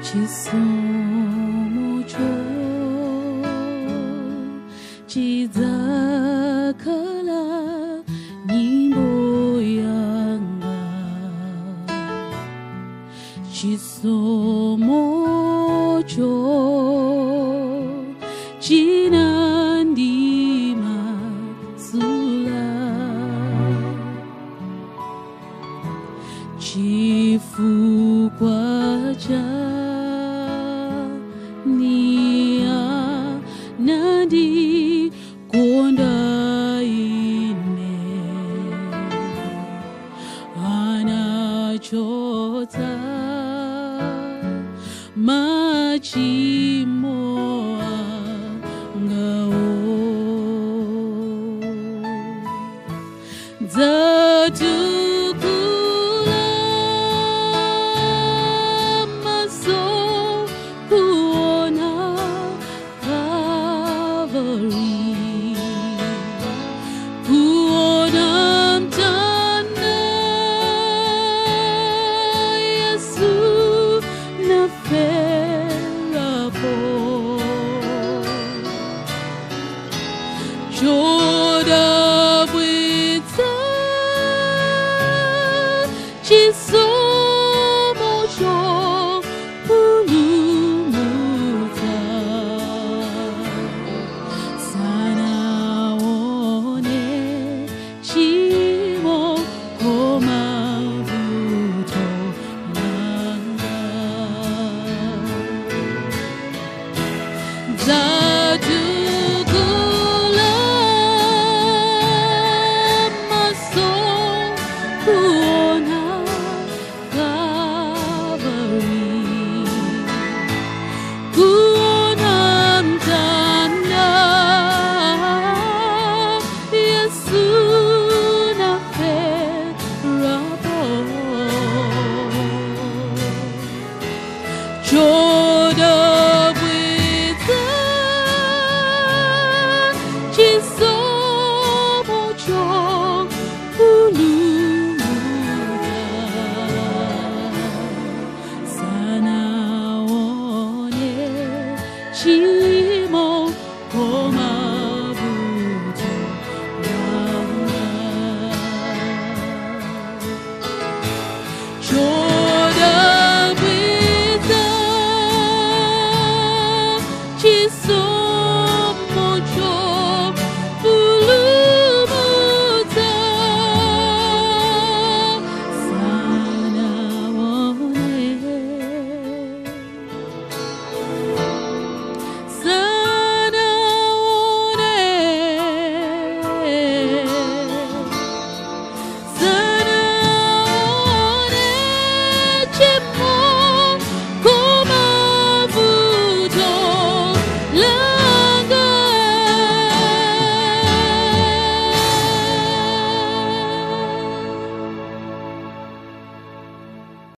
Chisomocho chizakala nyimbo yanga Chisomocho chinandima sula chifukwa cha nia nandi konda ine anachota machimo angao zatukula maso kuona Calvary kuona mtanda Yesu na ferapo Joda bwita Chisomocho pulumuta sana one chimo koma buto nanga zatukula maso kuona Calvary kuona mtanda Yesu na ferapo Joda bwita Chisomocho pulumuta sana one chimo koma